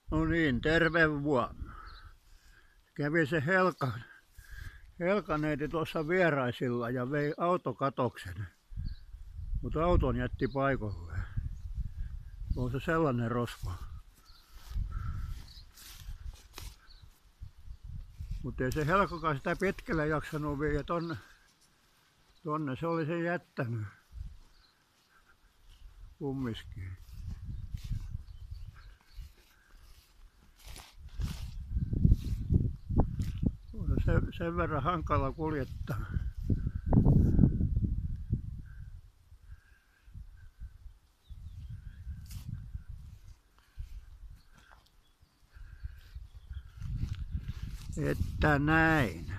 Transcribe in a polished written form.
No niin, terve vuonna. Kävi se Helka-neiti tuossa vieraisilla ja vei autokatoksen, mutta auton jätti paikoilleen. On se sellainen rosvo. Mutta ei se Helkakaan sitä pitkälle jaksanut viedä tonne se oli sen jättänyt kumminkin. On se sen verran hankala kuljettaa. Että näin.